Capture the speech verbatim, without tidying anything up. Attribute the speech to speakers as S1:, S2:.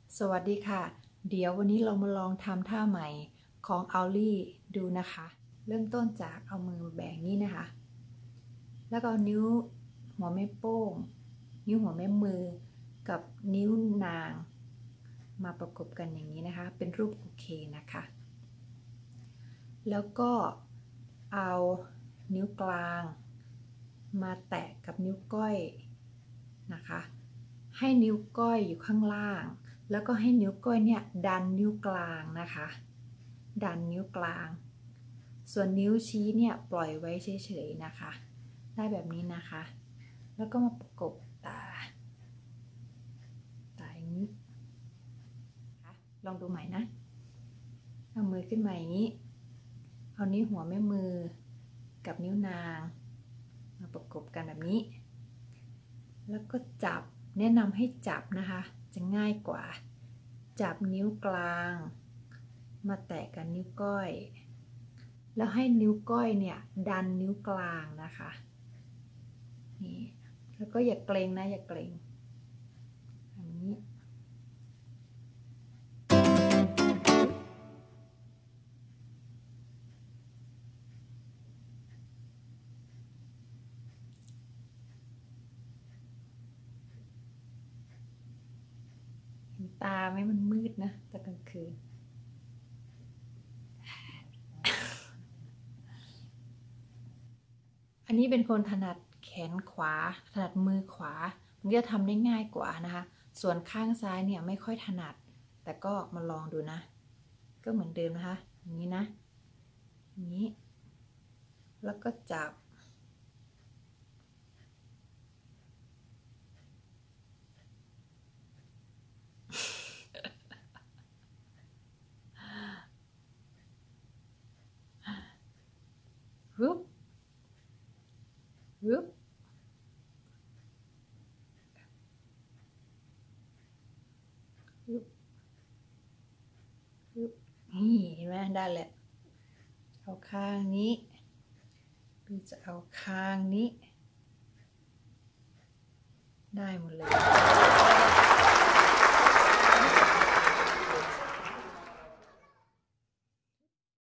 S1: สวัสดีค่ะเดี๋ยววันนี้เรามาลองทำท่าใหม่ของออลลี่ดูนะคะเริ่มต้นจากเอามือแบ่งนี้นะคะแล้วก็นิ้วหัวแม่โป้งนิ้วหัวแม่มือกับนิ้วนางมาประกบกันอย่างนี้นะคะเป็นรูปโอเคนะคะแล้วก็เอานิ้วกลางมาแตะกับนิ้วก้อยนะคะให้นิ้วก้อยอยู่ข้างล่างแล้วก็ให้นิ้วก้อยเนี่ยดันนิ้วกลางนะคะดันนิ้วกลางส่วนนิ้วชี้เนี่ยปล่อยไว้เฉยๆนะคะได้แบบนี้นะคะแล้วก็มาประกบตาตาอย่างนี้ลองดูใหม่นะเอามือขึ้นมาอย่างนี้เอานิ้วหัวแม่มือกับนิ้วนางมาประกบกันแบบนี้แล้วก็จับแนะนำให้จับนะคะจะง่ายกว่าจับนิ้วกลางมาแตะกันนิ้วก้อยแล้วให้นิ้วก้อยเนี่ยดันนิ้วกลางนะคะนี่แล้วก็อย่าเกรงนะอย่าเกรงอย่างนี้ตาไหมมันมืดนะตอนกลางคืนอันนี้เป็นคนถนัดแขนขวาถนัดมือขวามันจะทำได้ง่ายกว่านะคะส่วนข้างซ้ายเนี่ยไม่ค่อยถนัดแต่ก็มาลองดูนะก็เหมือนเดิมนะคะอย่างนี้นะอย่างนี้แล้วก็จับฮึบฮึบฮึบฮึบนี่เห็นไหมได้แหละเอาข้างนี้หรือจะเอาข้างนี้ได้หมดเลย